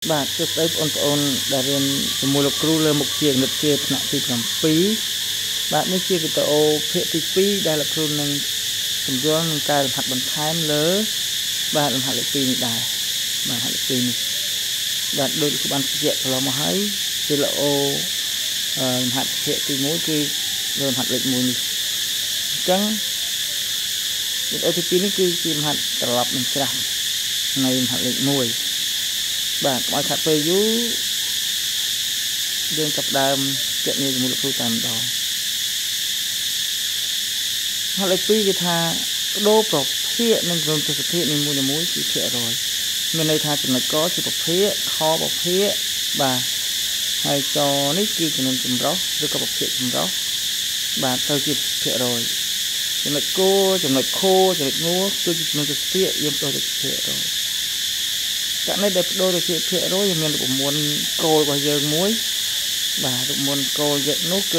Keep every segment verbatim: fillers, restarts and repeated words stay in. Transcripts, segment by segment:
បាទគឺស្ដីបងប្អូនដែលរៀនជាមួយលោកគ្រូលើមុខជានិតជាថ្នាក់ទីbảyបាទនេះជាវីដេអូភាគទីពីរដែលលោកគ្រូនឹងបញ្យល់នឹងការលំហាត់បន្ថែមលើបាទលំហាត់លេខពីរនេះដែរបាទលំហាត់លេខពីរនេះបាទដូចគឺបានបញ្ជាក់កន្លងមកហើយវីដេអូលំហាត់ភាគទីមួយគឺលើលំហាត់លេខមួយនេះអញ្ចឹងវីដេអូទីពីរនេះគឺជាលំហាត់ត្រឡប់នឹងច្រាស់នៃលំហាត់លេខមួយបាទកុំឲ្យខាត់ពេលយូរយើងចាប់ដើមគណនាជាមួយលោកគ្រូតែម្ដងហើយលេខពីរគឺថាបដូរប្រភេទនិងក្រុមទស្សនៈនីមួយៗគឺភាគរយមានន័យថាចំណុចកជាប្រភេទខប្រភេទបាទហើយចនេះគឺចំនួនចម្រុះឬក៏ប្រភេទចម្រុះបាទទៅជាភាគរយចំណុចគោចំណុចខោចំណុចងួរគឺជាចំនួនទស្សនៈយើងបដូរទៅភាគរយករណីដែលបដូរទៅជាភាគរយយើងមានរូបមន្តគោលរបស់យើងមួយបាទរូបមន្តគោលយើងនោះគឺ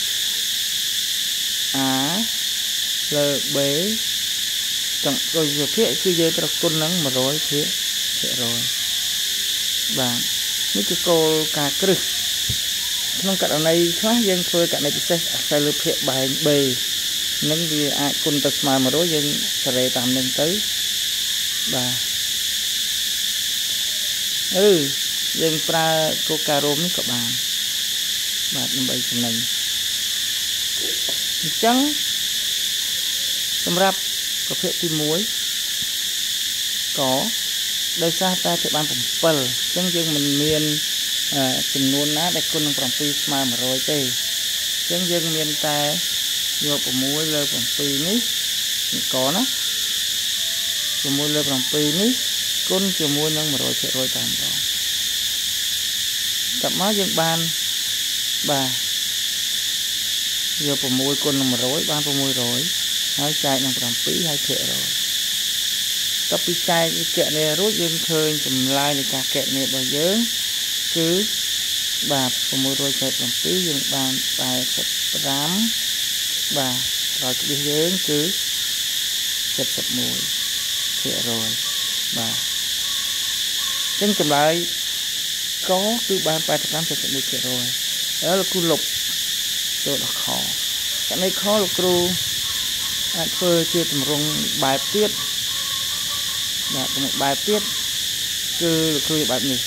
A លើ B ទាំងដូចជាភាគគឺយើងត្រូវគុណនឹងmột trămភាគភាគរយបាទនេះគឺគោលការគ្រឹះក្នុងករណីខ្លះយើងធ្វើករណីពិសេសអាស្រ័យលើភាគបែង B នឹងវាអាចគុណទៅស្មើmột trămយើងសេរីតាមនឹងទៅបាទអឺយើងប្រើគោលការណ៍រួមនេះក៏បានបាទដើម្បីចំណេញអញ្ចឹងសម្រាប់ប្រភេទទីមួយក៏ដោយសារតែគេបានbảyអញ្ចឹងយើងមិនមានចំនួនណាដែលគុណនឹង7ស្មើmột trămទេអញ្ចឹងយើងមានតែយក6លើ7នេះកណា6លើ7នេះគុណជាមួយនឹងmột trămភាគរយតែម្ដងចាប់មកយើងបានបាទយក6គុណនឹងmột trămបាន600ហើយចែកនឹង7ហើយភាគរយតទៅពីចែកគណនារួចយើងឃើញចម្លើយនៃការគណនារបស់យើងគឺបាទ600ចែក7យើងបានតែសិបប្រាំបាទដល់ក្បៀសយើងគឺសិប mộtភាគរយបាទអញ្ចឹងចម្លើយកគឺបានแปดสิบสาม เจ็ดสิบเอ็ดភាគរយហើយលោកគ្រូលុបចូលដល់ខករណីខលោកគ្រូអាចធ្វើជាទម្រង់បែបទៀតបាទទម្រង់បែបទៀតគឺលោកគ្រូបែបនេះ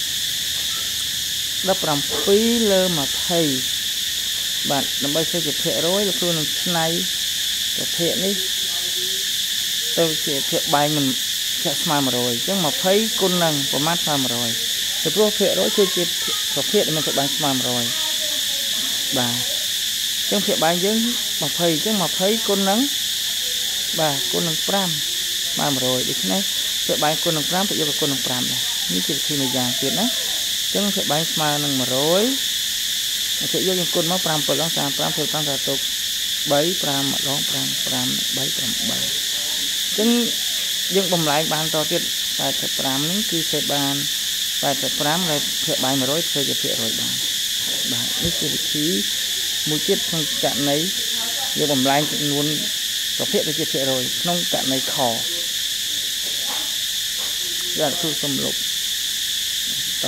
ដប់ប្រាំពីរលើยี่สิบបាទដើម្បីធ្វើជាភាគរយលោកគ្រូនឹងឆ្នៃប្រភេទនេះទៅជាភាគបែងមិនជាស្មើmột trămអញ្ចឹងยี่สิบគុណនឹងប្រមាណស្មើmột trămពីព្រោះភាគរយគឺជាប្រភេទដែលមានភាគបែងស្មើmột trămបាទអញ្ចឹងភាគបែងយើងยี่สิบអញ្ចឹងยี่สิบគុណនឹងបាទគុណនឹង5ស្មើmột trămដូច្នេះភាគបែងគុណនឹង5ទៅយកគុណនឹង5ដែរនេះជាវិធីមួយយ៉ាងទៀតណាអញ្ចឹងភាគបែងស្មើនឹងmột trămភាគយកយើងគុណមក5 7ដង35ធ្វើតាមតាទុក3 5ម្ដង5 5 3 8អញ្ចឹងយើងបំលែងបានតទៀតแปดสิบห้าនេះគឺសេបានแปดสิบห้าហើយភាគបែងmột trămធ្វើជាភាគរយបានបាទនេះជាវិធីមួយទៀតក្នុងករណីយើងបំលែងចំនួនប្រភេទទៅជាភាគរយក្នុងករណីខបាទគ្រូសំលុបត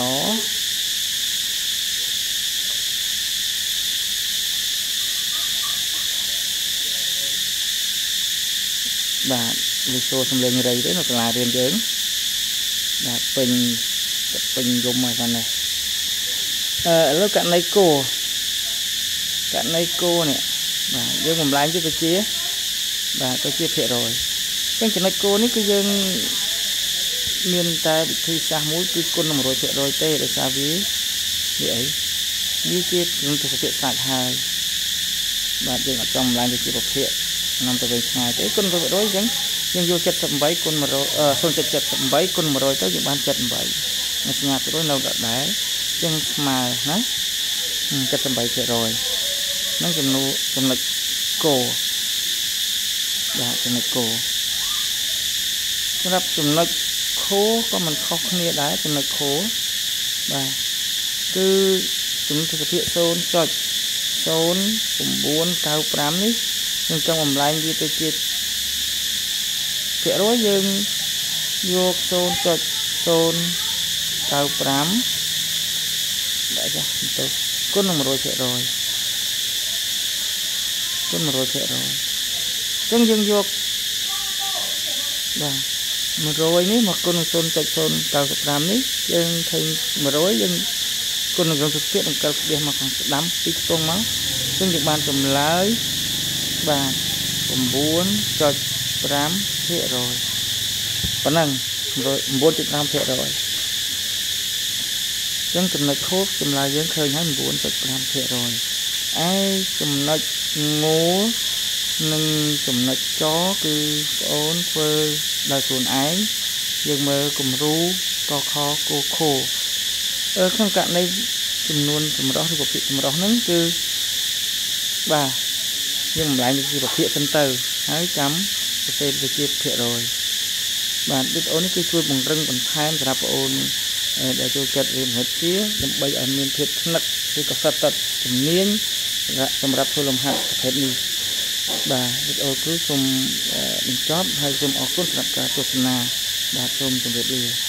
បាទវាចូលសំលេងរៃទៅនៅសាលារៀនយើងបាទពេញពេញយំមកហ្នឹងអឺឥឡូវករណីគោករណីគោនេះបាទយើងបំលែងទៅជាបាទទៅជាភាគរយអញ្ចឹងចំណុចគោនេះគឺយើងមានតែវិធីសាស្ត្រមួយគឺគុណនឹងmột trămភាគរយទេដោយសារវាវាអីវាជាចំនួនទស្សនៈសាច់ហើយបាទយើងអត់ចង់បំលែងទៅជាប្រភេទនាំទៅវិញឆ្ងាយទេគុណភាគរយអញ្ចឹងយើងយកเจ็ดสิบแปดគុណmột trămអឺศูนย์จุดเจ็ดสิบแปดគុណmột trămទៅយើងបានเจ็ดสิบแปดនៅសញ្ញាភាគរយនៅដដែលអញ្ចឹងស្មើណាเจ็ดสิบแปดភាគរយនឹងចំនួនចំណុចគោបាទចំណុចគោសម្រាប់ចំណុចខោក៏មិនខុសគ្នាដែរចំណុចខោបាទគឺចំនួនទស្សនៈศูนย์จุดศูนย์เก้าเก้าห้าនេះយើងចង់បំលែងវាទៅជាភាគរយយើងយកศูนย์จุดศูนย์ cao pram đã cho tôi con một rồi sẽ rồi con một rồi sẽ rồi chân dương vô và một rồi ní mà con tôn chạy tôn cao pram ní dân thành một rồi dân con gần thực hiện bằng cao biệt mà còn đám ít con máuซึ่งจากบ้านจมล้ายบ้านผมบ้วนจอดปรามเพะรอยปนังรอยบ้วนจุดน้ำเพะรอยยังจำนวนครบจำลายยังเคยให้บ้วนจุดน้ำเพะรอยไอ้จำนวนงูหนึ่งจำนวนจ้อคือโอนเฟอร์ดาวส่วนไอ้ยังเมื่อกลุ่มรู้ต่อคอโกโคเออข้างกันในจำนวนจำนวนที่ผมพิจารณานั้นคือvà nhưng lại những vật hiện sân từ hái chấm tên về chia thiệt rồi và biết ôn cái chui bằng rừng bằng tham ra ôn để cho chặt riêng hết chia đâm bay ở miền thiệt nặng thì có sát tật tầm niên tầm rạp thôi làm hạt hết đi và biết ôn cứ xung chóp hay xung ở cốt nặng cả tuột nà và xung trong việc đi